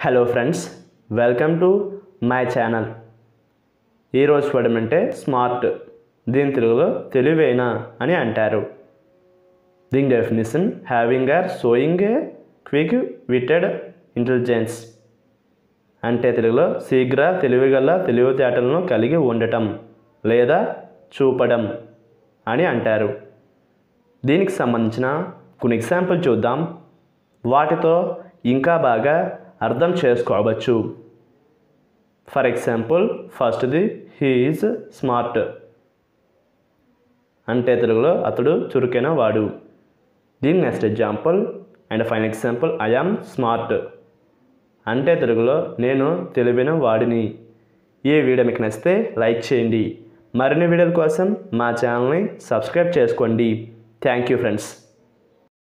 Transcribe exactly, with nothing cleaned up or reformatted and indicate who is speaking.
Speaker 1: Hello friends, welcome to my channel. ఈరోజు పడమంటే smart, దీని తెలుగులో తెలివైన అని అంటారు. దీని definition having or showing a quick witted intelligence అంటే తెలుగులో శీఘ్ర తెలివిగల తెలివితేటలను కలిగి ఉండటం లేదా చూపడం అని అంటారు. దీనికి సంబంధించిన కొన్ని ఎగ్జాంపుల్ చూద్దాం. వాటితో ఇంకా బాగా అర్థం చేసుకోవచ్చు. ఫర్ ఎగ్జాంపుల్, ఫస్ట్ది హీ ఈజ్ స్మార్ట్ అంటే తెలుగులో అతడు చురుకైన వాడు. దీని next example and final example I am smart అంటే తెలుగులో నేను తెలివైన వాడిని. ఈ వీడియో మీకు నచ్చితే లైక్ చేయండి. మరిన్ని వీడియోల కోసం మా ఛానల్ని సబ్స్క్రైబ్ చేసుకోండి. Thank you friends.